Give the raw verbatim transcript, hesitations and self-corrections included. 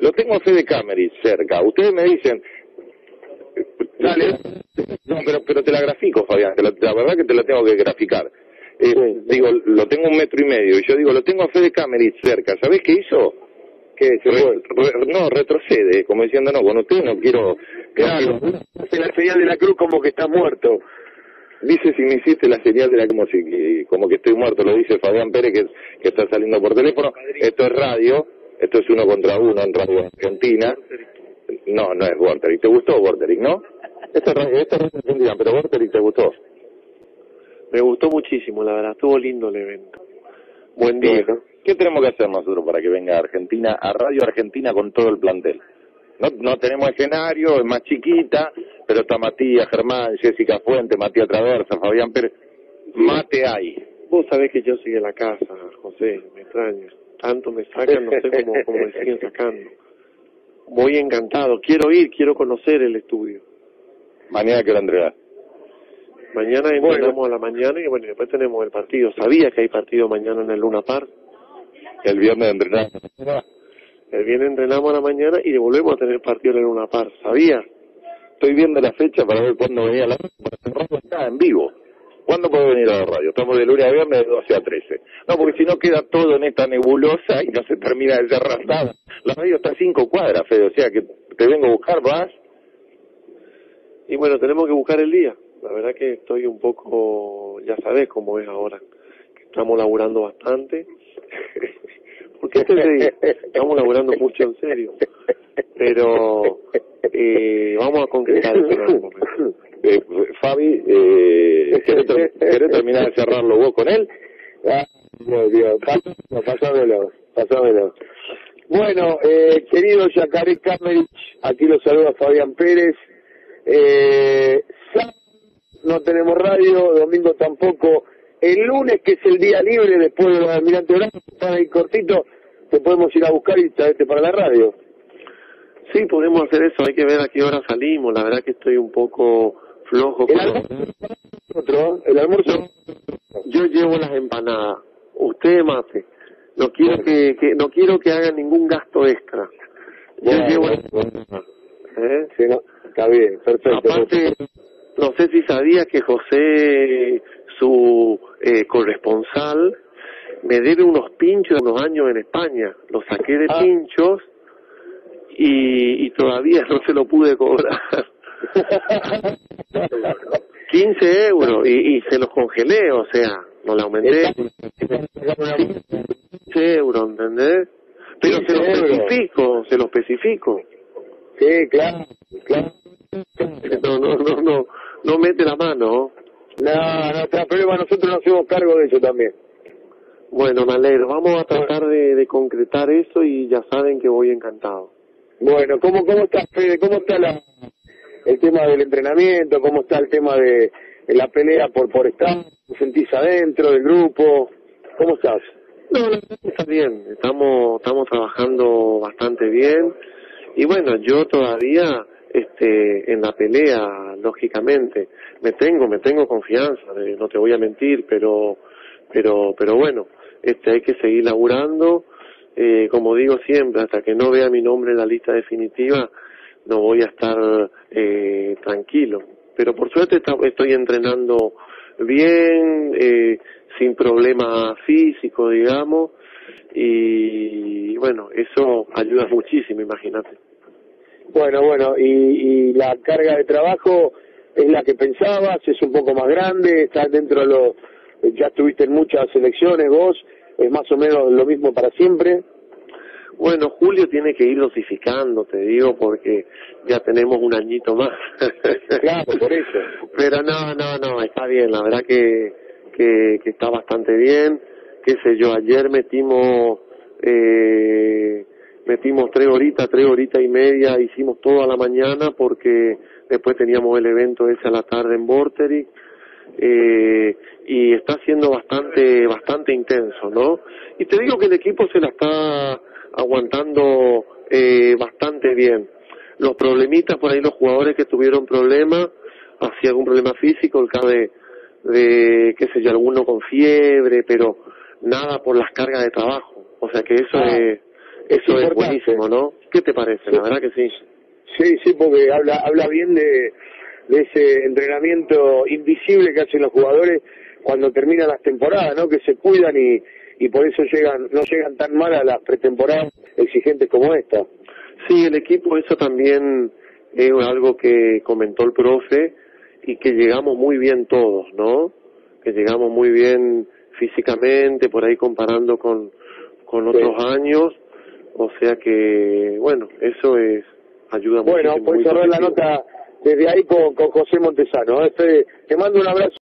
lo tengo a Fede Camerich cerca. Ustedes me dicen, dale, no, pero, pero te la grafico, Fabián, te la, la verdad que te la tengo que graficar. Eh, sí. Digo, lo tengo un metro y medio, y yo digo, lo tengo a Fede Camerich cerca. ¿Sabés qué hizo? ¿Qué? Se re, re, no, retrocede, como diciendo, no, con usted no quiero... Claro, no hace la señal de la cruz como que está muerto. Dice, si me hiciste la señal de la como si como que estoy muerto, lo dice Fabián Pérez, que, que está saliendo por teléfono. Esto es radio, esto es uno contra uno en Radio Argentina. No, no es Vorterix. ¿Te gustó Vorterix, no? Esto es Radio, esto es Radio Argentina, pero Vorterix, ¿te gustó? Me gustó muchísimo, la verdad, estuvo lindo el evento. Buen día. Bueno, ¿qué tenemos que hacer nosotros para que venga a Argentina, a Radio Argentina con todo el plantel? No, no tenemos escenario, es más chiquita, pero está Matías, Germán, Jessica Fuente, Matías Traversa, Fabián Pérez. Mate hay. Vos sabés que yo soy de la casa, José, me extraña. Tanto me sacan, no sé cómo, cómo me siguen sacando. Voy encantado, quiero ir, quiero conocer el estudio. Mañana que lo entregar. Mañana entrenamos bueno. a la mañana y bueno, después tenemos el partido. ¿Sabía que hay partido mañana en el Luna Park? El viernes entrenamos. El viernes entrenamos a la mañana y volvemos a tener partido en el Luna Park. ¿Sabía? Estoy viendo la fecha para ver cuándo venía la radio, para cerrarlo acá en vivo. ¿Cuándo puede venir a la radio? Estamos de lunes a viernes de doce a trece. No, porque si no queda todo en esta nebulosa y no se termina de cerrar nada. La radio está a cinco cuadras, Fede, o sea que te vengo a buscar, vas. Y bueno, tenemos que buscar el día. La verdad que estoy un poco, ya sabes cómo es ahora, que estamos laburando bastante. Porque este, estamos laburando mucho en serio. Pero eh, vamos a concretar eso en algún momento. Eh, Fabi, eh, ¿querés, ter ¿querés terminar de cerrarlo vos con él? Ah, no, Dios, pasámelo, pasámelo. Bueno, eh, querido Yacaré Camerich, aquí lo saluda Fabián Pérez. Eh, no tenemos radio, domingo tampoco. El lunes, que es el día libre después de los Almirante Brown, están ahí cortito, te podemos ir a buscar y traerte para la radio. Sí, podemos hacer eso, hay que ver a qué hora salimos. La verdad que estoy un poco flojo. El almuerzo, otro, el almuerzo. Yo llevo las empanadas, usted mate. No quiero que, que no quiero que hagan ningún gasto extra. Yo bueno, llevo bueno, bueno. ¿Eh? Sí, no, está bien, perfecto. Aparte, no sé si sabía que José, su eh, corresponsal, me debe unos pinchos de unos años en España. Los saqué de ah. pinchos y, y todavía no se lo pude cobrar. quince euros y, y se los congelé, o sea, no le aumenté. quince euros, ¿entendés? Pero se los especifico, se los especifico. Sí, claro, claro. No, no, no, no, no mete la mano. No, no, pero nosotros nos hacemos cargo de eso también. Bueno, me alegro. Vamos a tratar de, de concretar eso y ya saben que voy encantado. Bueno, ¿cómo, cómo está, Fede? ¿Cómo está la, el tema del entrenamiento? ¿Cómo está el tema de, de la pelea por, por estar? ¿Te sentís adentro del grupo? ¿Cómo estás? No, no, está bien. Estamos, estamos trabajando bastante bien. Y bueno, yo todavía, este, en la pelea, lógicamente, me tengo, me tengo confianza, no te voy a mentir, pero, pero, pero bueno, este, hay que seguir laburando, eh, como digo siempre, hasta que no vea mi nombre en la lista definitiva, no voy a estar, eh, tranquilo. Pero por suerte está, estoy entrenando bien, eh, sin problema físico, digamos, y bueno, eso ayuda muchísimo, imagínate. Bueno, bueno, y, y la carga de trabajo es la que pensabas, es un poco más grande, estás dentro de lo, ya estuviste en muchas selecciones vos, es más o menos lo mismo para siempre. Bueno, Julio tiene que ir dosificando, te digo, porque ya tenemos un añito más. Claro, por eso. Pero no, no, no, está bien, la verdad que, que, que está bastante bien, qué sé yo, ayer metimos, eh, metimos tres horitas, tres horitas y media, hicimos todo a la mañana porque después teníamos el evento ese a la tarde en Vorterix, eh, y está siendo bastante, bastante intenso, ¿no? Y te digo que el equipo se la está aguantando eh, bastante bien. Los problemitas por ahí, los jugadores que tuvieron problemas, así algún problema físico, el caso de, de, qué sé yo, alguno con fiebre, pero nada por las cargas de trabajo. O sea que eso ah. es, eso es, es buenísimo, ¿no? ¿Qué te parece? Sí. La verdad que sí. Sí, sí, porque habla habla bien de, de ese entrenamiento invisible que hacen los jugadores cuando terminan las temporadas, ¿no? Que se cuidan y, y por eso llegan no llegan tan mal a las pretemporadas exigentes como esta. Sí, el equipo, eso también es algo que comentó el profe y que llegamos muy bien todos, ¿no? Que llegamos muy bien físicamente, por ahí comparando con, con otros sí. años, o sea que, bueno, eso es ayuda mucho. Bueno, puedes cerrar la nota desde ahí con, con José Montesano. Este, te mando un abrazo.